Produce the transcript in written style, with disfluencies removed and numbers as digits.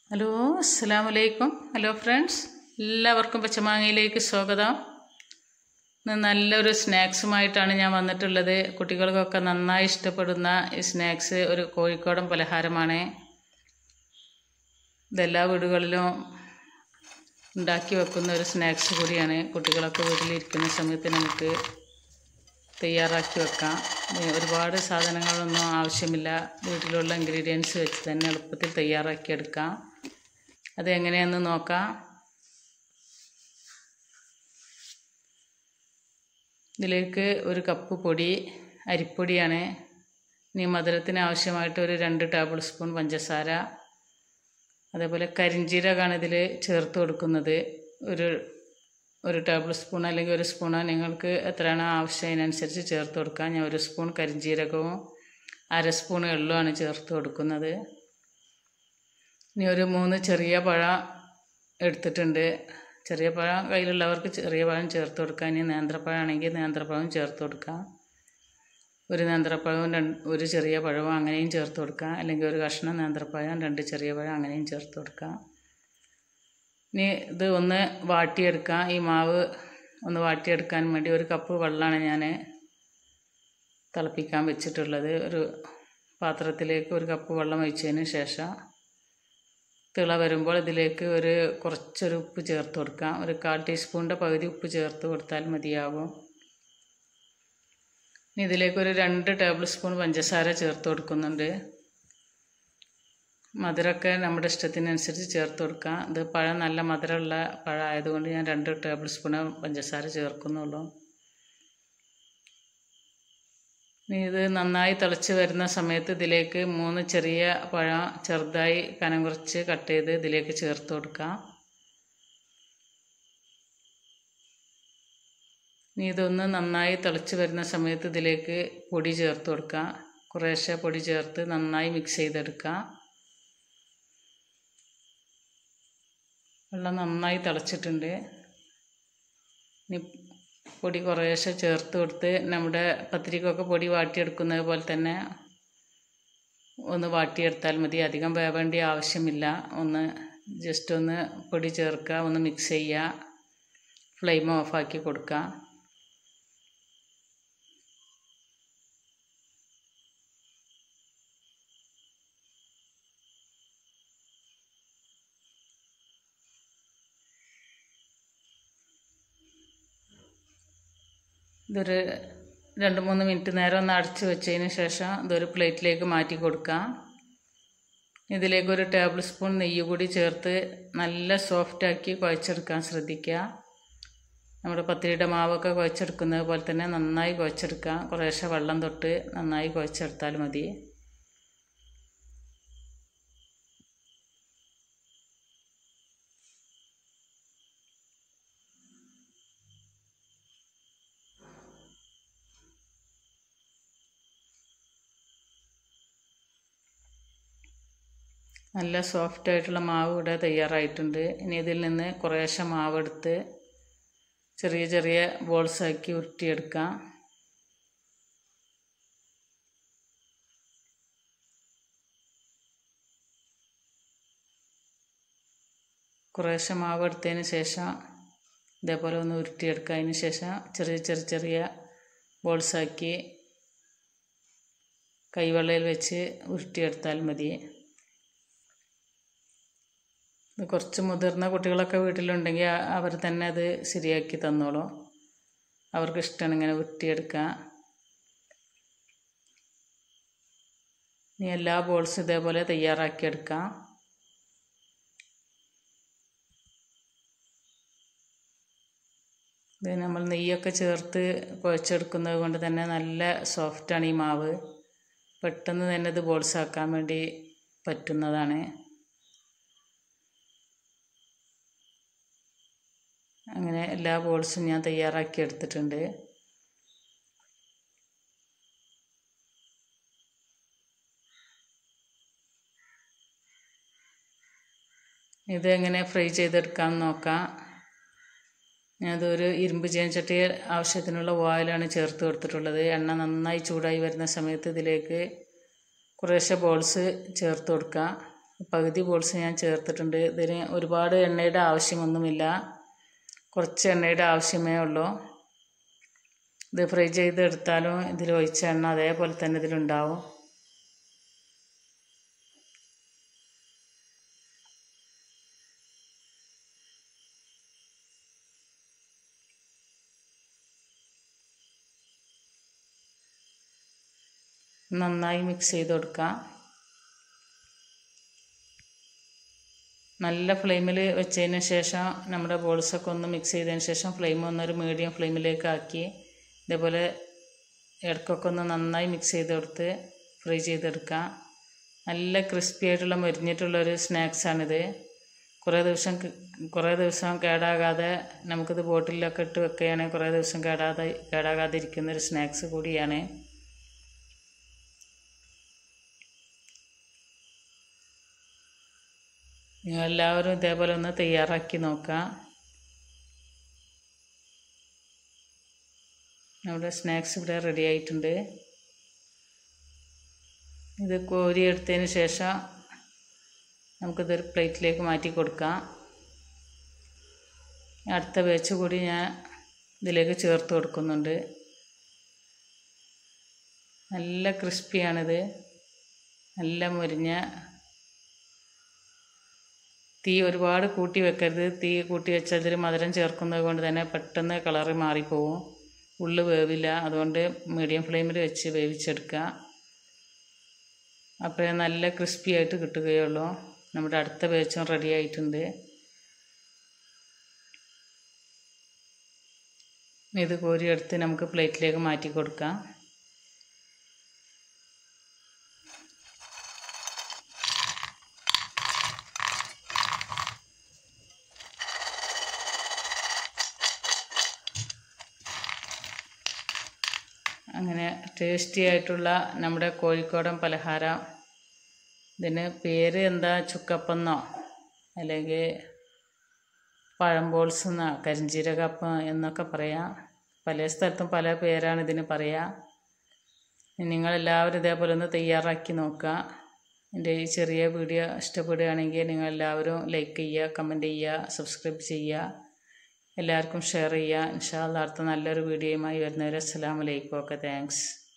Hello, അസ്സലാമു അലൈക്കും. Hello friends, എല്ലാവർക്കും പച്ചമാങ്ങയിലേക്ക് സ്വാഗതം. ഇന്ന് നല്ലൊരു സ്നാക്സുമായിട്ടാണ് ഞാൻ വന്നിട്ടുള്ളത്. കുട്ടികൾക്കൊക്കെ നന്നായി ഇഷ്ടപ്പെടുന്ന ഈ സ്നാക്സ് ഒരു കോഴിക്കോടൻ പലഹാരമാണ്. ഇതെല്ലാ വീടുകളിലും ഉണ്ടാക്കി വെക്കുന്ന ഒരു സ്നാക്സ് കൂടിയാണ്. കുട്ടികളൊക്കെ വീട്ടിലിരിക്കുന്ന സമയത്ത് നമുക്ക് തയ്യാറാക്കി വെക്കാം. ഒരുപാട് സാധനങ്ങളൊന്നും ആവശ്യമില്ല. വീട്ടിലുള്ള ഇൻഗ്രീഡിയൻസ് വെച്ച് തന്നെ എളുപ്പത്തിൽ തയ്യാറാക്കിയെടുക്കാം. അതെങ്ങനെയാണെന്ന് നോക്കാം. ഇതിലേക്ക് ഒരു കപ്പ് പൊടി, അരിപ്പൊടിയാണ്. ഇനി മധുരത്തിന് ആവശ്യമായിട്ട് ഒരു 2 ടേബിൾ സ്പൂൺ പഞ്ചസാര, അതേപോലെ കരിഞ്ജീരകമാണ് ഇതിൽ ചേർത്ത് കൊടുക്കുന്നത്. ഒരു ടേബിൾ സ്പൂൺ അല്ലെങ്കിൽ 1 സ്പൂണോ നിങ്ങൾക്ക് എത്രയാണോ ആവശ്യം അതിനനുസരിച്ച് ചേർത്ത് കൊടുക്കാം. ഞാൻ 1 സ്പൂൺ കരിഞ്ജീരകവും 1/2 സ്പൂൺ എള്ളുമാണ് ചേർത്ത് കൊടുക്കുന്നത്. ഇനി ഒരു 3 ചെറിയ പഴം എടുത്തിട്ടുണ്ട്. ചെറിയ പഴം കയ്യിലുള്ളവർക്ക് ചെറിയ പഴം ചേർത്ത് കൊടുക്കാം. ഇനി നേന്ത്രപ്പഴം ആണെങ്കിൽ നേന്ത്രപ്പഴം ചേർത്ത് കൊടുക്കാം. ഒരു നേന്ത്രപ്പഴവും ഒരു ചെറിയ പഴവും അങ്ങനെയും ചേർത്ത് കൊടുക്കാം. അല്ലെങ്കിൽ ഒരു കഷ്ണം നേന്ത്രപ്പഴം, 2 ചെറിയ പഴം അങ്ങനെയും ചേർത്ത് കൊടുക്കാം. ഇനി ഇത് ഒന്ന് വാട്ടിയെടുക്കാം. ഈ മാവ് ഒന്ന് വാട്ടിയെടുക്കാൻ വേണ്ടി 1 കപ്പ് വെള്ളമാണ് ഞാൻ തിളപ്പിക്കാൻ വെച്ചിട്ടുള്ളത്. ഒരു പാത്രത്തിലേക്ക് 1 കപ്പ് വെള്ളം ഒഴിച്ചതിന് ശേഷം തിള വരുമ്പോൾ ഇതിലേക്ക് കുറച്ചൊരു ഉപ്പ് ചേർത്ത് കൊടുക്കാം. ഒരു 1/4 ടീസ്പൂണിൻ്റെ പകുതി ഉപ്പ് ചേർത്ത് കൊടുത്താൽ മതിയാകും. ഇനി ഇതിലേക്ക് ഒരു 2 ടേബിൾ സ്പൂൺ പഞ്ചസാര ചേർത്ത് കൊടുക്കുന്നുണ്ട്. മധുരമൊക്കെ നമ്മുടെ ഇഷ്ടത്തിനനുസരിച്ച് ചേർത്ത് കൊടുക്കാം. ഇത് പഴം നല്ല മധുരമുള്ള പഴം ആയതുകൊണ്ട് ഞാൻ 2 ടേബിൾ സ്പൂൺ പഞ്ചസാര ചേർക്കുന്നുള്ളൂ. ഇനി ഇത് നന്നായി തിളച്ച് വരുന്ന സമയത്ത് ഇതിലേക്ക് 3 ചെറിയ പഴം ചെറുതായി കനം കുറച്ച് കട്ട് ചെയ്ത് ഇതിലേക്ക് ചേർത്ത് കൊടുക്കാം. ഇനി ഇതൊന്ന് നന്നായി തിളച്ച് വരുന്ന സമയത്ത് ഇതിലേക്ക് പൊടി ചേർത്ത് കൊടുക്കാം. കുറേശ്ശെ പൊടി ചേർത്ത് നന്നായി മിക്സ് ചെയ്തെടുക്കാം. വെള്ളം നന്നായി തിളച്ചിട്ടുണ്ട്. ഇനി പൊടി കുറേശ്ശെ ചേർത്ത് കൊടുത്ത് നമ്മുടെ പത്തിരിക്കൊക്കെ പൊടി വാട്ടിയെടുക്കുന്നത് പോലെ തന്നെ ഒന്ന് വാട്ടിയെടുത്താൽ മതി. അധികം വേവേണ്ട ആവശ്യമില്ല. ജസ്റ്റ് ഒന്ന് പൊടി ചേർക്കുക, ഒന്ന് മിക്സ് ചെയ്യുക, ഫ്ലെയിം ഓഫാക്കി കൊടുക്കുക. ഇതൊരു 2-3 മിനിറ്റ് നേരം ഒന്ന് അടച്ച് വെച്ചതിന് ശേഷം ഇതൊരു പ്ലേറ്റിലേക്ക് മാറ്റി കൊടുക്കാം. ഇതിലേക്ക് 1 ടേബിൾ സ്പൂൺ നെയ്യ് കൂടി ചേർത്ത് നല്ല സോഫ്റ്റാക്കി കുഴച്ചെടുക്കാൻ ശ്രദ്ധിക്കുക. നമ്മുടെ പത്തിരിയുടെ മാവൊക്കെ കുഴച്ചെടുക്കുന്നത് പോലെ തന്നെ നന്നായി കുഴച്ചെടുക്കാം. കുറേശ്ശെ വെള്ളം തൊട്ട് നന്നായി കുഴച്ചെടുത്താൽ മതി. നല്ല സോഫ്റ്റായിട്ടുള്ള മാവ് ഇവിടെ തയ്യാറായിട്ടുണ്ട്. ഇനി ഇതിൽ നിന്ന് കുറേശ്ശെ മാവെടുത്ത് ചെറിയ ചെറിയ ബോൾസാക്കി ഉരുട്ടിയെടുക്കാം. കുറേശ്ശെ മാവ് എടുത്തതിന് ശേഷം ഇതേപോലെ ഒന്ന് ഉരുട്ടിയെടുക്കുക. അതിന് ശേഷം ചെറിയ ബോൾസാക്കി കൈവെള്ളയിൽ വെച്ച് ഉരുട്ടിയെടുത്താൽ മതി. ഇത് കുറച്ച് മുതിർന്ന കുട്ടികളൊക്കെ വീട്ടിലുണ്ടെങ്കിൽ അവർ തന്നെ അത് ശരിയാക്കി തന്നോളും. അവർക്ക് ഇഷ്ടമാണ് ഇങ്ങനെ ഉരുട്ടിയെടുക്കാം. ഇനി എല്ലാ ബോൾസും ഇതേപോലെ തയ്യാറാക്കിയെടുക്കാം. ഇത് നമ്മൾ നെയ്യൊക്കെ ചേർത്ത് കുഴച്ചെടുക്കുന്നത് കൊണ്ട് തന്നെ നല്ല സോഫ്റ്റാണ് ഈ മാവ്. പെട്ടെന്ന് തന്നെ ഇത് ബോൾസാക്കാൻ വേണ്ടി പറ്റുന്നതാണ്. അങ്ങനെ എല്ലാ ബോൾസും ഞാൻ തയ്യാറാക്കി എടുത്തിട്ടുണ്ട്. ഇത് എങ്ങനെ ഫ്രൈ ചെയ്തെടുക്കാമെന്ന് നോക്കാം. ഞാനതൊരു ഇരുമ്പ് ചീനച്ചട്ടി ആവശ്യത്തിനുള്ള ഓയിലാണ് ചേർത്ത് കൊടുത്തിട്ടുള്ളത്. എണ്ണ നന്നായി ചൂടായി വരുന്ന സമയത്ത് ഇതിലേക്ക് കുറേശ്ശെ ബോൾസ് ചേർത്ത് കൊടുക്കുക. പകുതി ബോൾസ് ഞാൻ ചേർത്തിട്ടുണ്ട്. ഇതിന് ഒരുപാട് എണ്ണയുടെ ആവശ്യമൊന്നുമില്ല, കുറച്ച് എണ്ണയുടെ ആവശ്യമേ ഉള്ളൂ. ഇത് ഫ്രൈ ചെയ്തെടുത്താലും ഇതിൽ ഒഴിച്ച എണ്ണ അതേപോലെ തന്നെ ഇതിലുണ്ടാവും. നന്നായി മിക്സ് ചെയ്ത് കൊടുക്കാം. നല്ല ഫ്ലെയിമിൽ വെച്ചതിന് ശേഷം നമ്മുടെ ബോൾസൊക്കെ ഒന്ന് മിക്സ് ചെയ്തതിന് ശേഷം ഫ്ലെയിം ഒന്നൊരു മീഡിയം ഫ്ലെയിമിലേക്ക് ആക്കി ഇതേപോലെ ഇടയ്ക്കൊക്കെ ഒന്ന് നന്നായി മിക്സ് ചെയ്ത് കൊടുത്ത് ഫ്രൈ ചെയ്തെടുക്കാം. നല്ല ക്രിസ്പി ആയിട്ടുള്ള മൊരിഞ്ഞിട്ടുള്ളൊരു സ്നാക്സാണിത്. കുറേ ദിവസം കേടാകാതെ നമുക്കിത് ബോട്ടിലൊക്കെ ഇട്ട് വെക്കുകയാണെങ്കിൽ കുറേ ദിവസം കേടാകാതെ ഇരിക്കുന്നൊരു സ്നാക്സ് കൂടിയാണ്. നിങ്ങളെല്ലാവരും ഇതേപോലെ ഒന്ന് തയ്യാറാക്കി നോക്കാം. നമ്മുടെ സ്നാക്സ് ഇവിടെ റെഡി ആയിട്ടുണ്ട്. ഇത് കോരിയെടുത്തതിന് ശേഷം നമുക്കിതൊരു പ്ലേറ്റിലേക്ക് മാറ്റി കൊടുക്കാം. അടുത്ത ബാച്ച് കൂടി ഞാൻ ഇതിലേക്ക് ചേർത്ത് കൊടുക്കുന്നുണ്ട്. നല്ല ക്രിസ്പിയാണിത്, നല്ല മുരിഞ്ഞ. തീ ഒരുപാട് കൂട്ടി വെക്കരുത്. തീ കൂട്ടി വെച്ചാൽ ഇതിൽ മധുരം ചേർക്കുന്നത് കൊണ്ട് തന്നെ പെട്ടെന്ന് കളറ് മാറിപ്പോവും, ഉള്ളു വേവില്ല. അതുകൊണ്ട് മീഡിയം ഫ്ലെയിമിൽ വെച്ച് വേവിച്ചെടുക്കുക. അപ്പോഴേ നല്ല ക്രിസ്പി ആയിട്ട് കിട്ടുകയുള്ളൂ. നമ്മുടെ അടുത്ത ബാച്ചും റെഡി ആയിട്ടുണ്ട്. ഇത് കോരിയെടുത്ത് നമുക്ക് പ്ലേറ്റിലേക്ക് മാറ്റി കൊടുക്കാം. അങ്ങനെ ടേസ്റ്റി ആയിട്ടുള്ള നമ്മുടെ കോഴിക്കോടൻ പലഹാരം. ഇതിന് പേര് എന്താ, ചുക്കപ്പെന്നോ അല്ലെങ്കിൽ പഴം ബോൾസ് എന്നോ കരിഞ്ജീരകപ്പം എന്നൊക്കെ പറയാം. പല സ്ഥലത്തും പല പേരാണ് ഇതിന് പറയുക. നിങ്ങളെല്ലാവരും ഇതേപോലെ ഒന്ന് തയ്യാറാക്കി നോക്കുക. എൻ്റെ ഈ ചെറിയ വീഡിയോ ഇഷ്ടപ്പെടുകയാണെങ്കിൽ നിങ്ങളെല്ലാവരും ലൈക്ക് ചെയ്യുക, കമൻറ്റ് ചെയ്യുക, സബ്സ്ക്രൈബ് ചെയ്യുക, എല്ലാവർക്കും ഷെയർ ചെയ്യുക. ഇൻഷാ അല്ലാഹ് അടുത്ത നല്ലൊരു വീഡിയോയുമായി വരുന്നവരെ അസ്സലാമു അലൈക്കും. Okay, thanks.